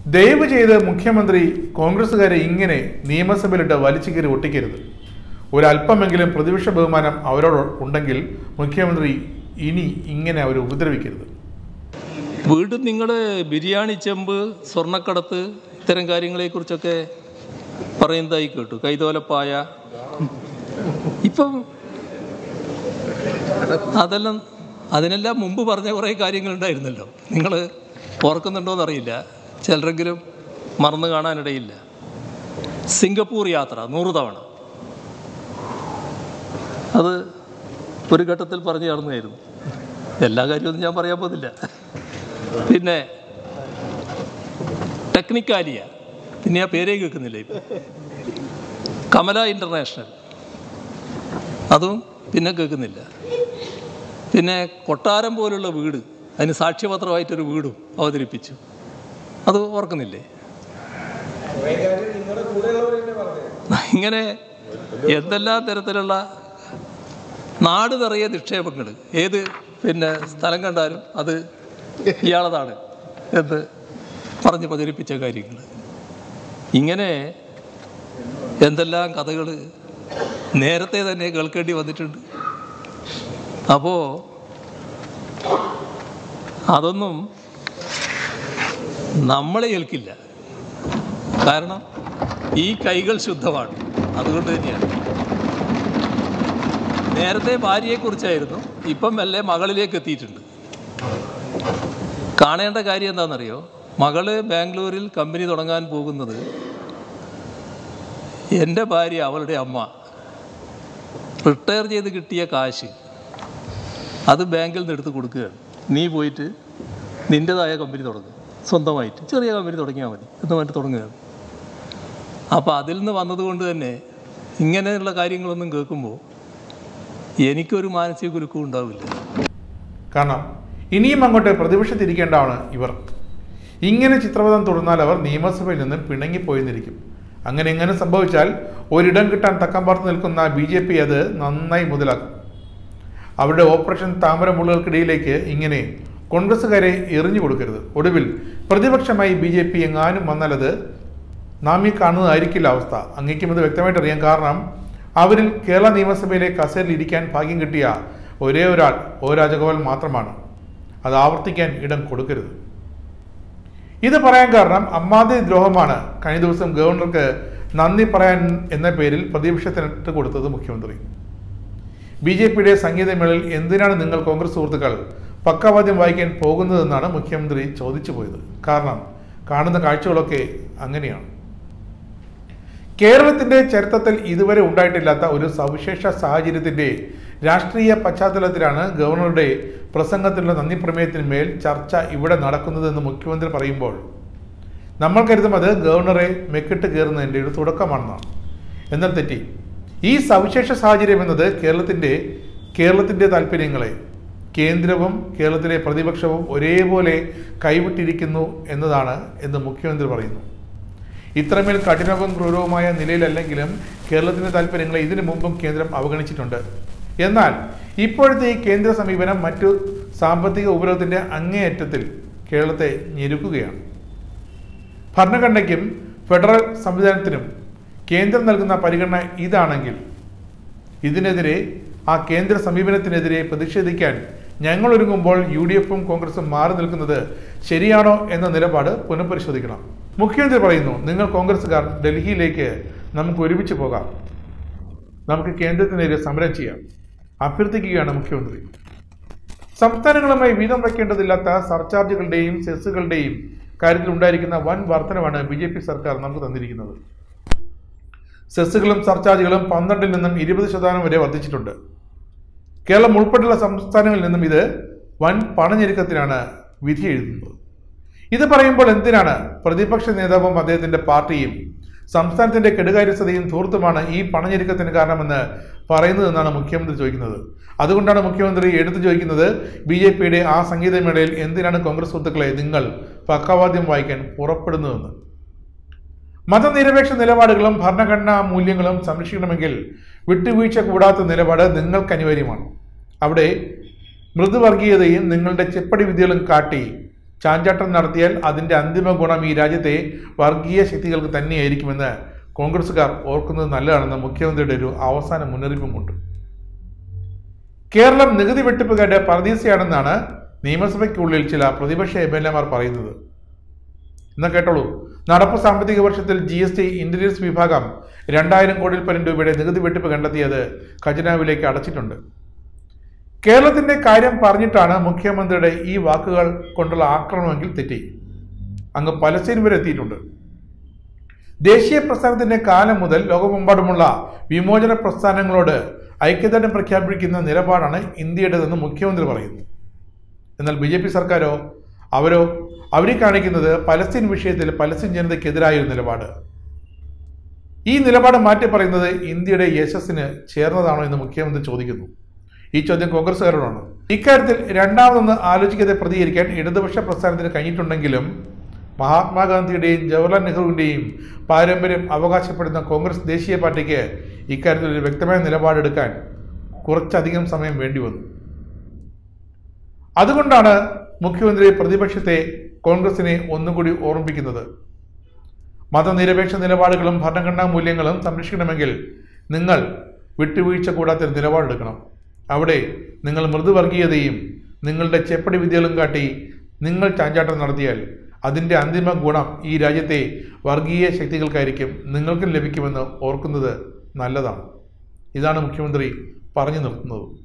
ദയവ് ചെയ്ത് മുഖ്യമന്ത്രി കോൺഗ്രസുകാരെ ഇങ്ങനെ നിയമസഭയിലിട്ട് വലിച്ചു കയറി ഒട്ടിക്കരുത്. ഒരല്പമെങ്കിലും പ്രതിപക്ഷ ബഹുമാനം അവരോട് ഉണ്ടെങ്കിൽ മുഖ്യമന്ത്രി ഇനി ഇങ്ങനെ അവരെ ഉപദ്രവിക്കരുത്. വീണ്ടും നിങ്ങൾ ബിരിയാണി ചെമ്പ്, സ്വർണ്ണക്കടത്ത്, ഇത്തരം കാര്യങ്ങളെക്കുറിച്ചൊക്കെ പറയുന്നതായി കേട്ടു. കൈതോലപ്പായ. ഇപ്പം അതിനെല്ലാം മുമ്പ് പറഞ്ഞ കുറേ കാര്യങ്ങളുണ്ടായിരുന്നല്ലോ. നിങ്ങൾ ഓർക്കുന്നുണ്ടോയെന്നറിയില്ല, ചിലരെങ്കിലും മറന്നു കാണാനിടയില്ല. സിംഗപ്പൂർ യാത്ര 100 തവണ, അത് ഒരു ഘട്ടത്തിൽ പറഞ്ഞു ചേർന്നായിരുന്നു. എല്ലാ കാര്യമൊന്നും ഞാൻ പറയാൻ പോകുന്നില്ല. പിന്നെ ടെക്നിക്കാലിയ, പിന്നെ ആ പേരേ കേൾക്കുന്നില്ല ഇപ്പം. കമല ഇൻ്റർനാഷണൽ, അതും പിന്നെ കേൾക്കുന്നില്ല. പിന്നെ കൊട്ടാരം പോലുള്ള വീട്, അതിന് സാക്ഷ്യപത്രമായിട്ടൊരു വീടും അവതരിപ്പിച്ചു, അത് ഓർക്കുന്നില്ലേ? ഇങ്ങനെ എന്തെല്ലാം തരത്തിലുള്ള നാട് നിറയെ നിക്ഷേപങ്ങൾ, ഏത് പിന്നെ സ്ഥലം കണ്ടാലും അത് ഇയാളതാണ് എന്ന് പറഞ്ഞ് പ്രചരിപ്പിച്ച കാര്യങ്ങൾ. ഇങ്ങനെ എന്തെല്ലാം കഥകൾ നേരത്തെ തന്നെ കേൾക്കേണ്ടി വന്നിട്ടുണ്ട്. അപ്പോൾ അതൊന്നും നമ്മളെ ഏൽക്കില്ല. കാരണം ഈ കൈകൾ ശുദ്ധമാണ്. അതുകൊണ്ട് തന്നെയാണ്. നേരത്തെ ഭാര്യയെക്കുറിച്ചായിരുന്നു, ഇപ്പം മെല്ലെ മകളിലേക്ക് എത്തിയിട്ടുണ്ട്. കാണേണ്ട കാര്യം എന്താണെന്നറിയോ? മകള് ബാംഗ്ലൂരിൽ കമ്പനി തുടങ്ങാൻ പോകുന്നത് എൻ്റെ ഭാര്യ, അവളുടെ അമ്മ റിട്ടയർ ചെയ്ത് കിട്ടിയ കാശ് അത് ബാങ്കിൽ നിന്ന് എടുത്ത് കൊടുക്കുകയാണ്. നീ പോയിട്ട് നിൻ്റെതായ കമ്പനി തുടങ്ങുക, സ്വന്തമായിട്ട് ചെറിയ കമ്പനി തുടങ്ങിയാൽ മതി എന്ന് പറഞ്ഞിട്ട് തുടങ്ങുകയാണ്. അപ്പോൾ അതിൽ നിന്ന് വന്നതുകൊണ്ട് തന്നെ ഇങ്ങനെയുള്ള കാര്യങ്ങളൊന്നും കേൾക്കുമ്പോൾ എനിക്കൊരു മാനസിക കുലുക്കം ഉണ്ടാവില്ല. കാരണം ഇനിയും അങ്ങോട്ട് പ്രതിപക്ഷത്തിരിക്കേണ്ടതാണ് ഇവർ. ഇങ്ങനെ ചിത്രപഥം തുടർന്നാൽ അവർ നിയമസഭയിൽ നിന്നും പിണങ്ങിപ്പോയെന്നിരിക്കും. അങ്ങനെ എങ്ങനെ സംഭവിച്ചാൽ ഒരിടം കിട്ടാൻ തക്കം പാർത്ത് നിൽക്കുന്ന BJP അത് നന്നായി മുതലാക്കും. അവരുടെ ഓപ്പറേഷൻ താമരമുള്ളുകൾക്കിടയിലേക്ക് ഇങ്ങനെ കോൺഗ്രസുകാരെ എറിഞ്ഞു കൊടുക്കരുത്. ഒടുവിൽ പ്രതിപക്ഷമായി BJP എങ്ങാനും വന്നാൽ അത് നാം ഈ കാണുന്നതായിരിക്കില്ല അവസ്ഥ. അങ്ങേക്കും ഇത് വ്യക്തമായിട്ട് അറിയാം. കാരണം അവരിൽ കേരള നിയമസഭയിലെ കസേരയിൽ ഇരിക്കാൻ ഭാഗ്യം കിട്ടിയ ഒരേ ഒരാൾ O രാജഗോപാൽ മാത്രമാണ്. അത് ആവർത്തിക്കാൻ ഇടം കൊടുക്കരുത്. ഇത് പറയാൻ കാരണം അമ്മാതിരി ദ്രോഹമാണ് കഴിഞ്ഞ ദിവസം ഗവർണർക്ക് നന്ദി പറയാൻ എന്ന പേരിൽ പ്രതിപക്ഷത്തിനിട്ട് കൊടുത്തത് മുഖ്യമന്ത്രി. BJPയുടെ സംഗീതമേളയിൽ എന്തിനാണ് നിങ്ങൾ കോൺഗ്രസ് സുഹൃത്തുക്കൾ പക്കവാദ്യം വായിക്കാൻ പോകുന്നതെന്നാണ് മുഖ്യമന്ത്രി ചോദിച്ചു പോയത്. കാരണം കാണുന്ന കാഴ്ചകളൊക്കെ അങ്ങനെയാണ്. കേരളത്തിന്റെ ചരിത്രത്തിൽ ഇതുവരെ ഉണ്ടായിട്ടില്ലാത്ത ഒരു സവിശേഷ സാഹചര്യത്തിന്റെ രാഷ്ട്രീയ പശ്ചാത്തലത്തിലാണ് ഗവർണറുടെ പ്രസംഗത്തിലുള്ള നന്ദി പ്രമേയത്തിന്മേൽ ചർച്ച ഇവിടെ നടക്കുന്നതെന്ന് മുഖ്യമന്ത്രി പറയുമ്പോൾ നമ്മൾ കരുതും അത് ഗവർണറെ മെക്കിട്ട് കയറുന്നതിൻ്റെ ഒരു തുടക്കമാണെന്നാണ്. എന്നാൽ തെറ്റി. ഈ സവിശേഷ സാഹചര്യം എന്നത് കേരളത്തിന്റെ താല്പര്യങ്ങളെ കേന്ദ്രവും കേരളത്തിലെ പ്രതിപക്ഷവും ഒരേപോലെ കൈവിട്ടിരിക്കുന്നു എന്നതാണ് എന്ന് മുഖ്യമന്ത്രി പറയുന്നു. ഇത്രമേൽ കഠിനവും ക്രൂരവുമായ നിലയിലല്ലെങ്കിലും കേരളത്തിന്റെ താല്പര്യങ്ങളെ ഇതിനു മുമ്പും കേന്ദ്രം അവഗണിച്ചിട്ടുണ്ട്. എന്നാൽ ഇപ്പോഴത്തെ ഈ കേന്ദ്ര സമീപനം മറ്റു സാമ്പത്തിക ഉപരോധത്തിന്റെ അങ്ങേയറ്റത്തിൽ കേരളത്തെ ഞെരുക്കുകയാണ്. ഭരണഘടനയ്ക്കും ഫെഡറൽ സംവിധാനത്തിനും കേന്ദ്രം നൽകുന്ന പരിഗണന ഇതാണെങ്കിൽ ഇതിനെതിരെ, ആ കേന്ദ്ര സമീപനത്തിനെതിരെ പ്രതിഷേധിക്കാൻ ഞങ്ങൾ ഒരുങ്ങുമ്പോൾ UDFും കോൺഗ്രസും മാറി നിൽക്കുന്നത് ശരിയാണോ എന്ന നിലപാട് പുനഃപരിശോധിക്കണം. മുഖ്യമന്ത്രി പറയുന്നു, നിങ്ങൾ കോൺഗ്രസുകാർ ഡൽഹിയിലേക്ക് നമുക്ക് ഒരുമിച്ച് പോകാം, നമുക്ക് കേന്ദ്രത്തിനെതിരെ സമരം ചെയ്യാം, അഭ്യർത്ഥിക്കുകയാണ് മുഖ്യമന്ത്രി. സംസ്ഥാനങ്ങളുമായി വീതം വയ്ക്കേണ്ടതില്ലാത്ത സർചാർജുകളുടെയും സെസ്സുകളുടെയും കാര്യത്തിൽ ഉണ്ടായിരിക്കുന്ന വൻ വർധനവാണ് BJP സർക്കാർ നമുക്ക് തന്നിരിക്കുന്നത്. സെസ്സുകളും സർചാർജുകളും 12-ൽ നിന്നും 20% വരെ വർദ്ധിച്ചിട്ടുണ്ട്. കേരളം ഉൾപ്പെടെയുള്ള സംസ്ഥാനങ്ങളിൽ നിന്നും ഇത് വൻ പണഞ്ഞെരുക്കത്തിനാണ് വിധി എഴുതുന്നത്. ഇത് പറയുമ്പോൾ എന്തിനാണ് പ്രതിപക്ഷ നേതാവും അദ്ദേഹത്തിന്റെ പാർട്ടിയും സംസ്ഥാനത്തിന്റെ കെടുകാര്യസ്ഥതയും ധൂർത്തുമാണ് ഈ പണഞ്ഞെരുക്കത്തിന് കാരണമെന്ന് പറയുന്നതെന്നാണ് മുഖ്യമന്ത്രി ചോദിക്കുന്നത്. അതുകൊണ്ടാണ് മുഖ്യമന്ത്രി എടുത്തു ചോദിക്കുന്നത്, BJPയുടെ ആ സംഗീതമേളയിൽ എന്തിനാണ് കോൺഗ്രസ് സുഹൃത്തുക്കളെ നിങ്ങൾ പക്കവാദ്യം വായിക്കാൻ പുറപ്പെടുന്നതെന്ന്. മതനിരപേക്ഷ നിലപാടുകളും ഭരണഘടനാ മൂല്യങ്ങളും സംരക്ഷിക്കണമെങ്കിൽ വിട്ടുവീഴ്ച കൂടാത്ത നിലപാട് നിങ്ങൾക്ക് അനിവാര്യമാണ്. അവിടെ മൃദുവർഗീയതയും നിങ്ങളുടെ ചെപ്പടി വിദ്യകളും കാട്ടി ചാഞ്ചാട്ടം നടത്തിയാൽ അതിൻ്റെ അന്തിമ ഗുണം ഈ രാജ്യത്തെ വർഗീയ ശക്തികൾക്ക് തന്നെയായിരിക്കുമെന്ന് കോൺഗ്രസുകാർ ഓർക്കുന്നത് നല്ലതാണെന്ന് മുഖ്യമന്ത്രിയുടെ ഒരു അവസാന മുന്നറിയിപ്പുമുണ്ട്. കേരളം നികുതി വെട്ടിപ്പുകാരുടെ പരദീസയാണെന്നാണ് നിയമസഭയ്ക്കുള്ളിൽ ചില പ്രതിപക്ഷ എംഎൽഎമാർ പറയുന്നത്. എന്നാൽ കേട്ടോളൂ, നടപ്പ് സാമ്പത്തിക വർഷത്തിൽ GST ഇന്റലിജൻസ് വിഭാഗം 2000 കോടിയിൽ പരം രൂപയുടെ നികുതി വെട്ടിപ്പ് കണ്ടെത്തിയത് ഖജനാവിലേക്ക് അടച്ചിട്ടുണ്ട്. കേരളത്തിന്റെ കാര്യം പറഞ്ഞിട്ടാണ് മുഖ്യമന്ത്രിയുടെ ഈ വാക്കുകൾ കൊണ്ടുള്ള ആക്രമണമെങ്കിൽ തെറ്റി. അങ്ങ് പലസ്തീൻ വരെ എത്തിയിട്ടുണ്ട്. ദേശീയ പ്രസ്ഥാനത്തിന്റെ കാലം മുതൽ ലോകമെമ്പാടുമുള്ള വിമോചന പ്രസ്ഥാനങ്ങളോട് ഐക്യദാർഢ്യം പ്രഖ്യാപിക്കുന്ന നിലപാടാണ് ഇന്ത്യയുടേതെന്ന് മുഖ്യമന്ത്രി പറയുന്നു. എന്നാൽ BJP സർക്കാരോ അവർ കാണിക്കുന്നത് പലസ്തീൻ വിഷയത്തിൽ പലസ്തീൻ ജനതയ്ക്കെതിരായ ഒരു നിലപാട്. ഈ നിലപാട് മാറ്റി പറയുന്നത് ഇന്ത്യയുടെ യശസ്സിന് ചേർന്നതാണോ എന്ന് മുഖ്യമന്ത്രി ചോദിക്കുന്നു. ഈ ചോദ്യം കോൺഗ്രസുകാരോടാണ്. ഇക്കാര്യത്തിൽ രണ്ടാമതൊന്ന് ആലോചിക്കാതെ പ്രതികരിക്കാൻ ഇടതുപക്ഷ പ്രസ്ഥാനത്തിന് കഴിഞ്ഞിട്ടുണ്ടെങ്കിലും മഹാത്മാഗാന്ധിയുടെയും ജവഹർലാൽ നെഹ്റുവിൻ്റെയും പാരമ്പര്യം അവകാശപ്പെടുന്ന കോൺഗ്രസ് ദേശീയ പാർട്ടിക്ക് ഇക്കാര്യത്തിൽ ഒരു വ്യക്തമായ നിലപാടെടുക്കാൻ കുറച്ചധികം സമയം വേണ്ടിവന്നു. അതുകൊണ്ടാണ് മുഖ്യമന്ത്രി പ്രതിപക്ഷത്തെ കോൺഗ്രസിനെ ഒന്നുകൂടി ഓർമ്മിപ്പിക്കുന്നത്. മതനിരപേക്ഷ നിലപാടുകളും ഭരണഘടനാ മൂല്യങ്ങളും സംരക്ഷിക്കണമെങ്കിൽ നിങ്ങൾ വിട്ടുവീഴ്ച കൂടാത്ത നിലപാടെടുക്കണം. അവിടെ നിങ്ങൾ മൃദുവർഗീയതയും നിങ്ങളുടെ ചെപ്പടി വിദ്യകളും കാട്ടി നിങ്ങൾ ചാഞ്ചാട്ടം നടത്തിയാൽ അതിൻ്റെ അന്തിമ ഗുണം ഈ രാജ്യത്തെ വർഗീയ ശക്തികൾക്കായിരിക്കും നിങ്ങൾക്കും ലഭിക്കുമെന്ന് ഓർക്കുന്നത് നല്ലതാണ്. ഇതാണ് മുഖ്യമന്ത്രി പറഞ്ഞു നിർത്തുന്നത്.